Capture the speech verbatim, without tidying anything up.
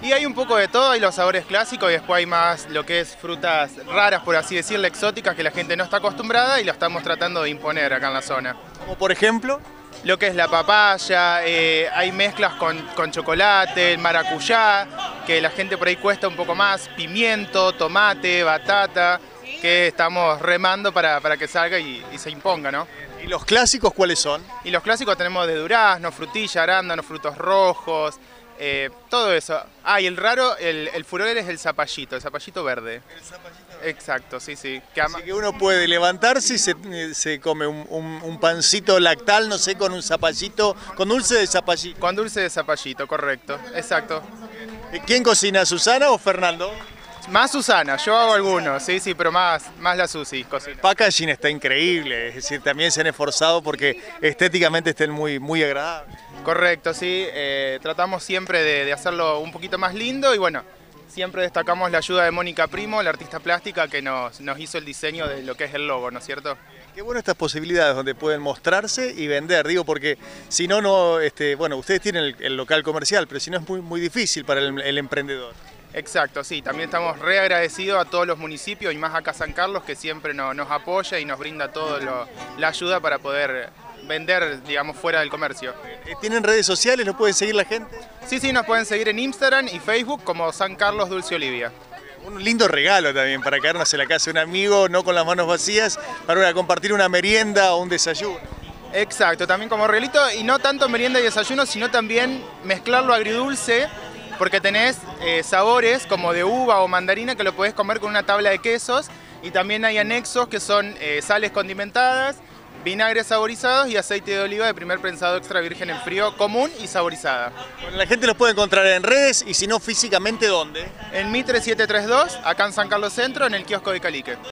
Y hay un poco de todo, hay los sabores clásicos y después hay más lo que es frutas raras, por así decirlo, exóticas, que la gente no está acostumbrada y lo estamos tratando de imponer acá en la zona. Como por ejemplo, Lo que es la papaya, eh, hay mezclas con, con chocolate, el maracuyá, que la gente por ahí cuesta un poco más, pimiento, tomate, batata, que estamos remando para, para que salga y, y se imponga, ¿no? ¿y los clásicos cuáles son? Y los clásicos tenemos de durazno, frutilla, arándano, frutos rojos, eh, todo eso. Ah, y el raro, el, el furor es el zapallito, el zapallito verde. El zapallito. Exacto, sí, sí. Que ama- Así que uno puede levantarse y se, se come un, un- un pancito lactal, no sé, con un zapallito, con dulce de zapallito. Con dulce de zapallito, correcto, exacto. ¿Quién cocina, Susana o Fernando? Más Susana, yo hago algunos, sí, sí, pero más, más la Susi cocina. El packaging está increíble, es decir, también se han esforzado porque estéticamente estén muy, muy agradables. Correcto, sí, eh, tratamos siempre de, de hacerlo un poquito más lindo y bueno, siempre destacamos la ayuda de Mónica Primo, la artista plástica que nos, nos hizo el diseño de lo que es el logo, ¿no es cierto? Qué bueno estas posibilidades donde pueden mostrarse y vender, digo, porque si no, no, este, bueno, ustedes tienen el, el local comercial, pero si no es muy, muy difícil para el, el emprendedor. Exacto, sí, también estamos re agradecidos a todos los municipios y más acá San Carlos que siempre no- nos apoya y nos brinda toda la ayuda para poder vender, digamos, fuera del comercio. Eh, ¿Tienen redes sociales? ¿Lo pueden seguir la gente? Sí, sí, nos pueden seguir en Instagram y Facebook como San Carlos Dulce Olivia. Un lindo regalo también para quedarnos en la casa de un amigo, no con las manos vacías, para compartir una merienda o un desayuno. Exacto, también como regalito y no tanto merienda y desayuno, sino también mezclarlo agridulce, porque tenés eh, sabores como de uva o mandarina que lo podés comer con una tabla de quesos y también hay anexos que son eh, sales condimentadas, vinagres saborizados y aceite de oliva de primer prensado extra virgen en frío común y saborizada. Bueno, la gente los puede encontrar en redes y si no físicamente, ¿dónde? En Mitre siete tres dos, acá en San Carlos Centro, en el kiosco de Calique.